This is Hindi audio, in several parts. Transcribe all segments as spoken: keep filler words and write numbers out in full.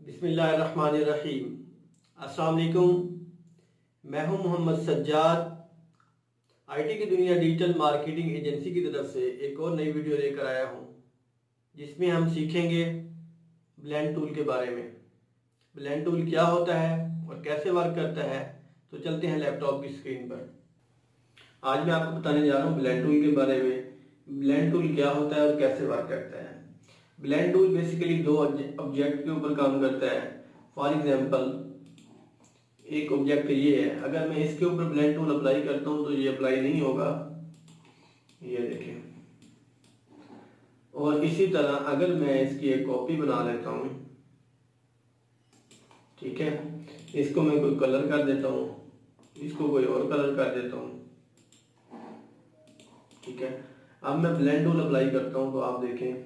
बिस्मिल्लाहिर्रहमानिर्रहीम। अस्सलाम वालेकुम। मैं हूं मोहम्मद सज्जाद। आईटी की दुनिया डिजिटल मार्केटिंग एजेंसी की तरफ से एक और नई वीडियो लेकर आया हूं, जिसमें हम सीखेंगे ब्लेंड टूल के बारे में। ब्लेंड टूल क्या होता है और कैसे वर्क करता है। तो चलते हैं लैपटॉप की स्क्रीन पर। आज मैं आपको बताने जा रहा हूं ब्लेंड टूल के बारे में। ब्लेंड टूल क्या होता है और कैसे वर्क करता है। ब्लेंड टूल बेसिकली दो ऑब्जेक्ट के ऊपर काम करता है। फॉर एग्जांपल, एक ऑब्जेक्ट ये है, अगर मैं इसके ऊपर ब्लेंड टूल अप्लाई करता हूं तो ये अप्लाई नहीं होगा, ये देखें। और इसी तरह अगर मैं इसकी एक कॉपी बना लेता हूं, ठीक है, इसको मैं कोई कलर कर देता हूं, इसको कोई और कलर कर देता हूं, ठीक है। अब मैं ब्लेंड टूल अप्लाई करता हूं तो आप देखें,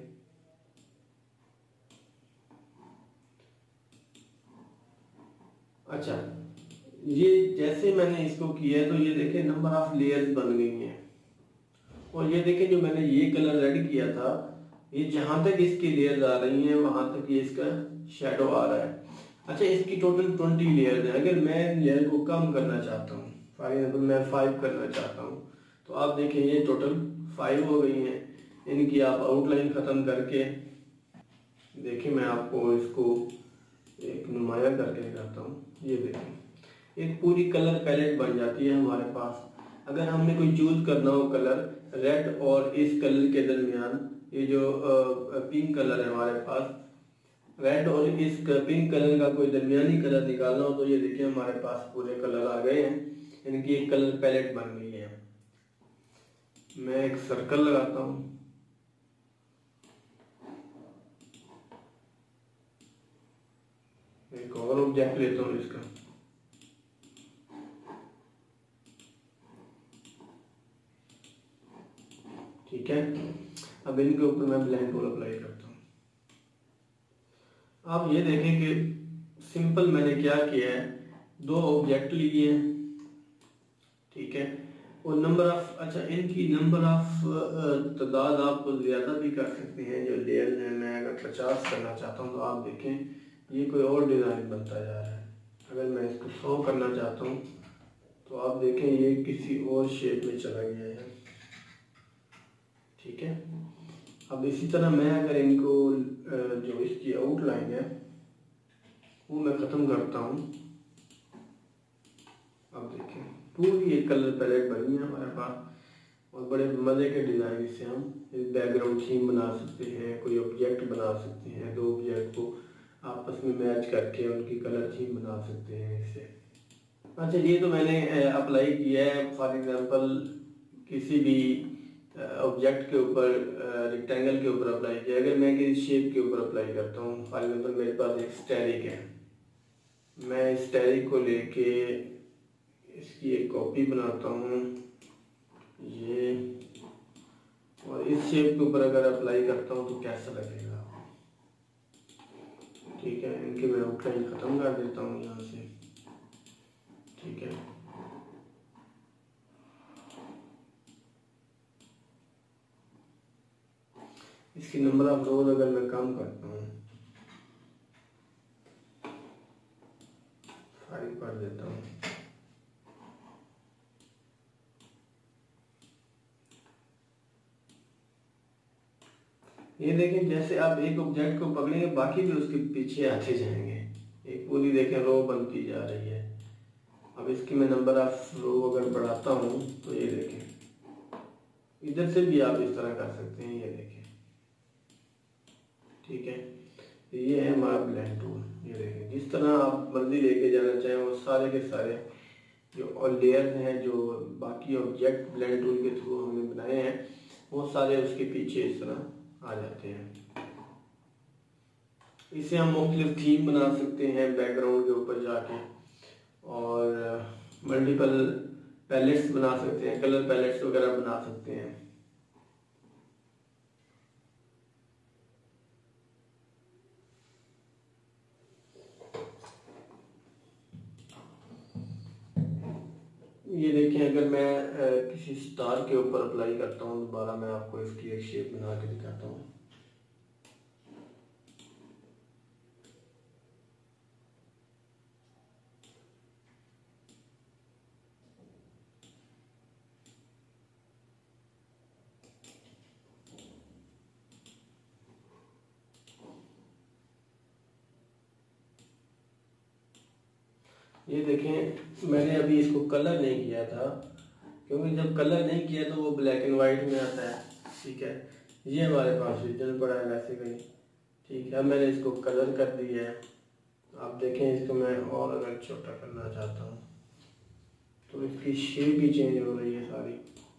अच्छा, ये जैसे मैंने इसको किया है तो ये देखें नंबर ऑफ लेयर्स बन गई हैं। और ये देखें जो मैंने ये कलर रेड किया था, ये जहां तक इसकी लेयर्स आ रही हैं वहां तक ये इसका शेडो आ रहा है। अच्छा, इसकी टोटल ट्वेंटी लेयर्स है। अगर मैं लेयर को कम करना चाहता हूँ, फॉर एग्जाम्पल मैं फाइव करना चाहता हूँ, तो आप देखें ये टोटल फाइव हो गई हैं। इनकी आप आउटलाइन खत्म करके देखें, मैं आपको इसको एक नुमाया करके दिखाता हूँ। ये देखें, एक पूरी कलर पैलेट बन जाती है हमारे पास। अगर हमने कोई चूज करना हो कलर, रेड और इस कलर के दरमियान ये जो पिंक कलर है हमारे पास, रेड और इस पिंक कलर का कोई दरमियानी कलर निकालना हो तो ये देखिए हमारे पास पूरे कलर आ गए हैं। इनकी एक कलर पैलेट बन गई है। मैं एक सर्कल लगाता हूँ, एक और ऑब्जेक्ट लेता हूँ इसका, ठीक है। अब इनके ऊपर मैं ब्लेंड टूल अप्लाई करता हूँ। आप ये देखें कि सिंपल मैंने क्या किया है, दो ऑब्जेक्ट लिए हैं, ठीक है। और नंबर ऑफ, अच्छा, इनकी नंबर ऑफ तादाद आप ज्यादा भी कर सकते हैं। जो लेयर है, मैं अगर पचास करना चाहता हूँ तो आप देखें ये कोई और डिजाइन बनता जा रहा है। अगर मैं इसको सौ करना चाहता हूँ तो आप देखें ये किसी और शेप में चला गया है, ठीक है। अब इसी तरह मैं अगर इनको जो इसकी आउटलाइन है वो मैं खत्म करता हूँ, अब देखें पूरी एक कलर पैलेट बनी है हमारे पास। और बड़े मजे के डिजाइन से हम बैकग्राउंड थीम बना सकते हैं, कोई ऑब्जेक्ट बना सकते हैं, दो ऑब्जेक्ट को आपस में मैच करके उनकी कलर थीम बना सकते हैं इससे। अच्छा, ये तो मैंने अप्लाई किया है फॉर एग्जांपल किसी भी ऑब्जेक्ट के ऊपर, रेक्टेंगल के ऊपर अप्लाई किया। अगर मैं किसी शेप के ऊपर अप्लाई करता हूँ, फॉर एग्जांपल मेरे पास एक स्टेरिक है, मैं स्टेरिक को लेके इसकी एक कॉपी बनाता हूँ ये, और इस शेप के ऊपर अगर अप्लाई करता हूँ तो कैसा लगेगा, ठीक है। इनके मैं आउटलाइन खत्म कर देता हूँ यहाँ से, ठीक है। इसकी नंबर ऑफ रोज अगर मैं कम करता हूँ, फाइव कर देता हूँ, ये देखें जैसे आप एक ऑब्जेक्ट को पकड़ेंगे बाकी भी उसके पीछे आते जाएंगे। एक पूरी देखें रो बनती जा रही है। अब इसकी मैं नंबर ऑफ रो अगर बढ़ाता हूँ तो ये देखें, इधर से भी आप इस तरह कर सकते हैं, ये देखें, ठीक है। ये है हमारा ब्लेंड टूल। ये देखें जिस तरह आप मर्जी लेके जाना चाहें वो सारे के सारे जो और लेयर्स हैं, जो बाकी ऑब्जेक्ट ब्लेंड टूल के थ्रू हमने बनाए हैं, वो सारे उसके पीछे इस तरह आ जाते हैं। इसे हम मुख्तलिफ थीम बना सकते हैं बैकग्राउंड के ऊपर जाके, और मल्टीपल पैलेट्स बना सकते हैं, कलर पैलेट्स वगैरह बना सकते हैं। ये देखें, अगर मैं किसी स्टार के ऊपर अप्लाई करता हूँ दोबारा, मैं आपको इसकी एक शेप बना के दिखाता हूँ। ये देखें मैंने अभी इसको कलर नहीं किया था, क्योंकि जब कलर नहीं किया तो वो ब्लैक एंड वाइट में आता है। ठीक है, ये हमारे पास ओरिजिनल पड़ा है वैसे कहीं। ठीक है, मैंने इसको कलर कर दिया है। आप देखें इसको मैं और अगर छोटा करना चाहता हूँ तो इसकी शेप भी चेंज हो रही है सारी।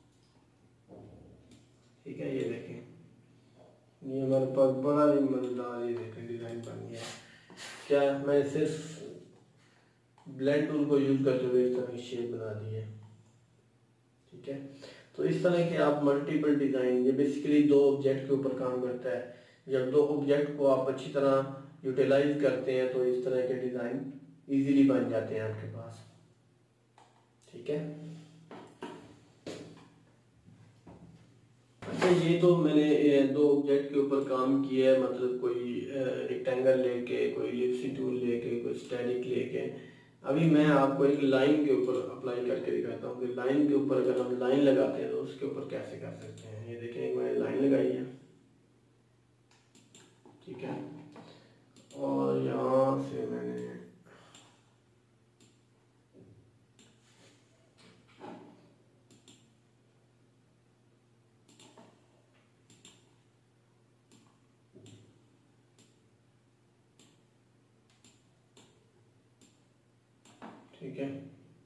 ठीक है, ये देखें ये हमारे पास बड़ा ही मजेदार ये देखें डिज़ाइन बन गया है। क्या मैं सिर्फ ब्लेंड टूल को यूज करते हुए इस तरह की शेप बना दी है। ठीक है, तो इस तरह के आप मल्टीपल डिज़ाइन, ये बेसिकली दो ऑब्जेक्ट के ऊपर काम करता है। जब दो ऑब्जेक्ट को आप अच्छी तरह यूटिलाइज करते हैं तो इस तरह के डिज़ाइन इजीली बन जाते हैं आपके पास। ठीक है, अच्छा ये तो मैंने दो ऑब्जेक्ट के ऊपर काम किया है, मतलब कोई रेक्टेंगल लेके, कोई इलिप्सी टूल लेके, कोई स्टैटिक लेके। अभी मैं आपको एक लाइन के ऊपर अप्लाई करके दिखाता हूँ कि लाइन के ऊपर अगर हम लाइन लगाते हैं तो उसके ऊपर कैसे कर सकते हैं। ये देखें मैंने लाइन लगाई है। ठीक है, और यहाँ से मैंने ठीक है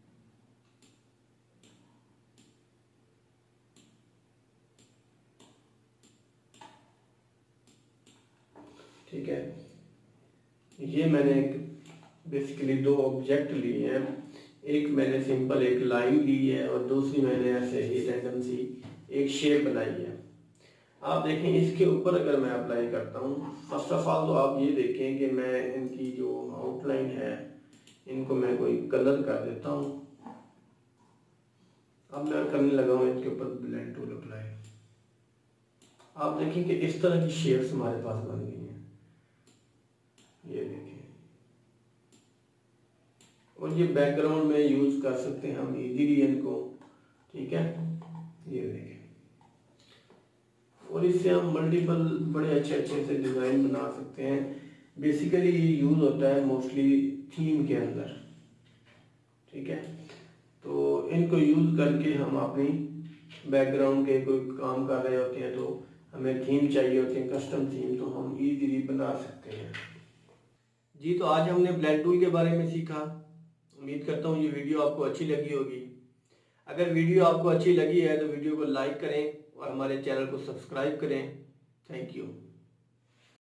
ठीक है ये मैंने बेसिकली दो ऑब्जेक्ट लिए हैं। एक मैंने सिंपल एक लाइन ली है और दूसरी मैंने ऐसे ही रैंडम सी एक शेप बनाई है। आप देखें इसके ऊपर अगर मैं अप्लाई करता हूँ, फर्स्ट ऑफ ऑल तो आप ये देखें कि मैं इनकी जो आउटलाइन है इनको मैं कोई कलर कर देता हूँ। अब मैं करने लगा हूँ इनके ऊपर ब्लेंड टूल अप्लाई। आप देखें कि इस तरह की शेप्स हमारे पास बन गई हैं, ये देखें। और ये बैकग्राउंड में यूज कर सकते हैं हम इजीली इनको। ठीक है, ये देखें, और इससे हम मल्टीपल बड़े अच्छे अच्छे से डिज़ाइन बना सकते हैं। बेसिकली ये यूज़ होता है मोस्टली थीम के अंदर। ठीक है, तो इनको यूज़ करके हम अपनी बैकग्राउंड के कोई काम कर रहे होते हैं तो हमें थीम चाहिए होती है, कस्टम थीम, तो हम इजीली बना सकते हैं। जी, तो आज हमने ब्लेंड टूल के बारे में सीखा। उम्मीद करता हूँ ये वीडियो आपको अच्छी लगी होगी। अगर वीडियो आपको अच्छी लगी है तो वीडियो को लाइक करें और हमारे चैनल को सब्सक्राइब करें। Thank you.